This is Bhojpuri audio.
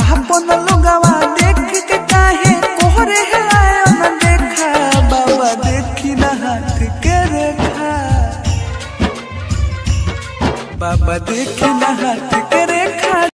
अपन लोगवा देख के काहे कोहरे है न देखा। बाबा देखी ना हाथ के रेखा, बाबा देखी ना हाथ के रेखा।